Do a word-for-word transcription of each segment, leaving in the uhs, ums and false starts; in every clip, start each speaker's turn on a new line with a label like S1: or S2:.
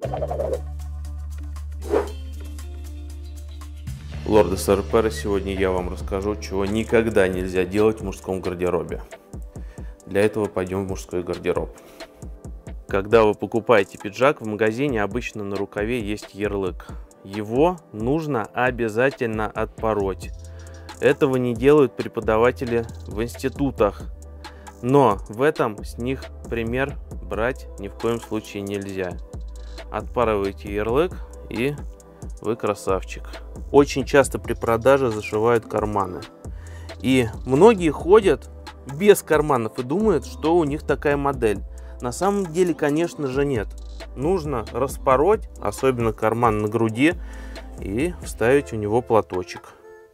S1: Лорды сэр и пэры, сегодня я вам расскажу, чего никогда нельзя делать в мужском гардеробе. Для этого пойдем в мужской гардероб. Когда вы покупаете пиджак, в магазине обычно на рукаве есть ярлык. Его нужно обязательно отпороть. Этого не делают преподаватели в институтах. Но в этом с них пример брать ни в коем случае нельзя. Отпарываете ярлык, и вы красавчик. Очень часто при продаже зашивают карманы. И многие ходят без карманов и думают, что у них такая модель. На самом деле, конечно же, нет. Нужно распороть, особенно карман на груди, и вставить у него платочек.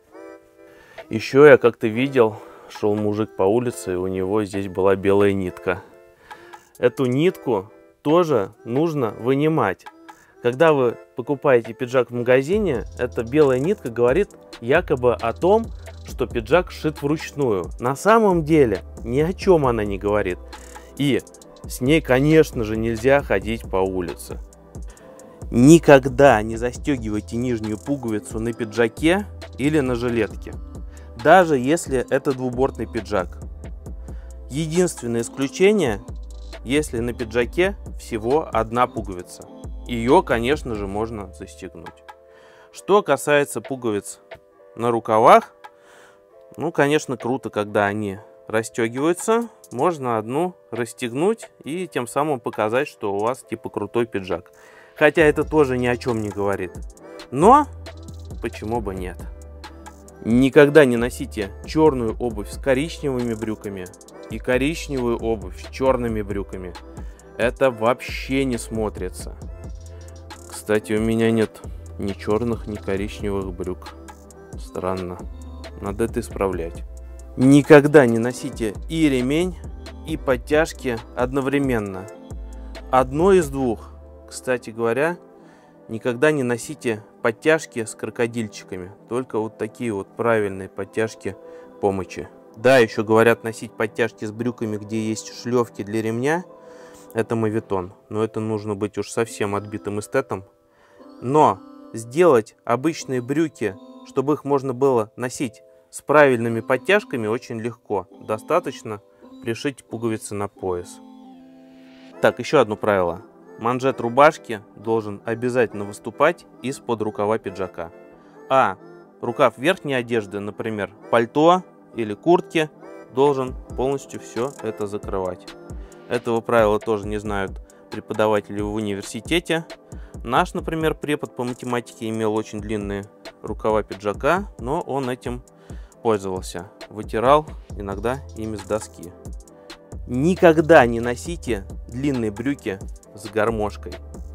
S1: Еще я как-то видел, шел мужик по улице, и у него здесь была белая нитка. Эту нитку тоже нужно вынимать. Когда вы покупаете пиджак в магазине, эта белая нитка говорит якобы о том, что пиджак сшит вручную. На самом деле ни о чем она не говорит. И с ней, конечно же, нельзя ходить по улице. Никогда не застегивайте нижнюю пуговицу на пиджаке или на жилетке, даже если это двубортный пиджак. Единственное исключение, если на пиджаке всего одна пуговица. Ее, конечно же, можно застегнуть. Что касается пуговиц на рукавах, ну, конечно, круто, когда они расстегиваются. Можно одну расстегнуть и тем самым показать, что у вас типа крутой пиджак. Хотя это тоже ни о чем не говорит. Но почему бы нет? Никогда не носите черную обувь с коричневыми брюками и коричневую обувь с черными брюками. Это вообще не смотрится. Кстати, у меня нет ни черных, ни коричневых брюк. Странно. Надо это исправлять. Никогда не носите и ремень, и подтяжки одновременно. Одно из двух. Кстати говоря, никогда не носите подтяжки с крокодильчиками. Только вот такие вот правильные подтяжки помощи. Да, еще говорят носить подтяжки с брюками, где есть шлевки для ремня. Это моветон. Но это нужно быть уж совсем отбитым эстетом. Но сделать обычные брюки, чтобы их можно было носить с правильными подтяжками, очень легко. Достаточно пришить пуговицы на пояс. Так, еще одно правило. Манжет рубашки должен обязательно выступать из-под рукава пиджака. А рукав верхней одежды, например, пальто или куртки, должен полностью все это закрывать. Этого правила тоже не знают преподаватели в университете. Наш, например, препод по математике имел очень длинные рукава пиджака, но он этим пользовался. Вытирал иногда ими с доски. Никогда не носите длинные брюки с гармошкой.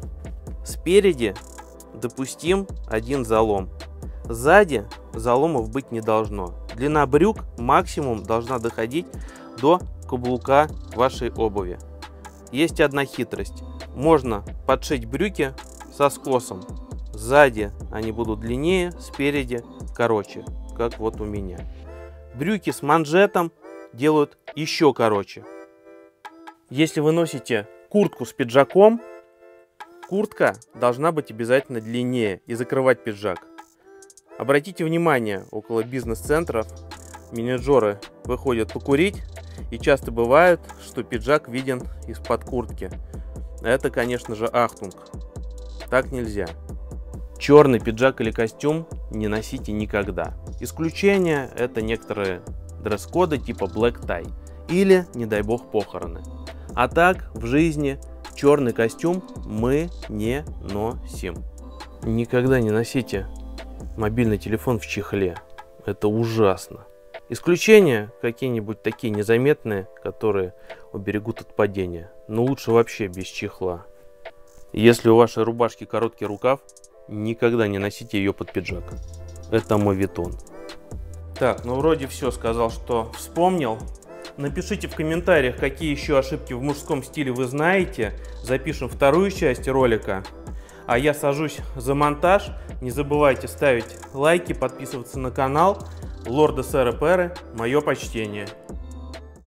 S1: Спереди допустим один залом. Сзади заломов быть не должно. Длина брюк максимум должна доходить до каблука вашей обуви. Есть одна хитрость. Можно подшить брюки со скосом. Сзади они будут длиннее, спереди короче, как вот у меня. Брюки с манжетом делают еще короче. Если вы носите куртку с пиджаком, куртка должна быть обязательно длиннее и закрывать пиджак. Обратите внимание, около бизнес-центров менеджеры выходят покурить, и часто бывает, что пиджак виден из-под куртки. Это, конечно же, ахтунг. Так нельзя. Черный пиджак или костюм не носите никогда. Исключение – это некоторые дресс-коды типа black tie или, не дай бог, похороны. А так, в жизни черный костюм мы не носим. Никогда не носите мобильный телефон в чехле. Это ужасно. Исключения какие-нибудь такие незаметные, которые уберегут от падения. Но лучше вообще без чехла. Если у вашей рубашки короткий рукав, никогда не носите ее под пиджак. Это моветон. Так, ну вроде все сказал, что вспомнил. Напишите в комментариях, какие еще ошибки в мужском стиле вы знаете. Запишем вторую часть ролика. А я сажусь за монтаж. Не забывайте ставить лайки, подписываться на канал. Лорды, сэры, пэры, мое почтение.